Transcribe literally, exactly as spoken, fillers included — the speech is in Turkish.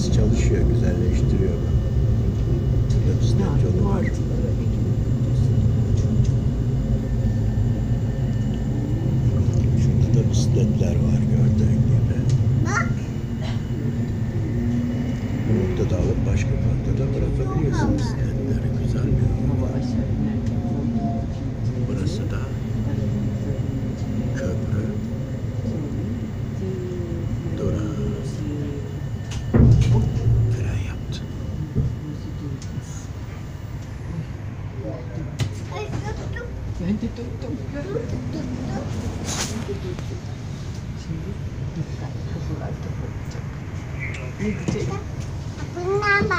Burası çalışıyor, güzelleştiriyor. Burada bisiklet yolu var. Şurada da bisikletler var gördüğün gibi. Bak. Bu noktada alıp başka bir noktada bırakabiliyorsun bisikletleri. Güzel bir yol var. Burası da köprü. Durağı. Fren yaptı. Ay tuttum. Ben de tuttum. Tuttum. Şimdi dikkat. Kapılar kapatacak. Ne diyecek? Bundan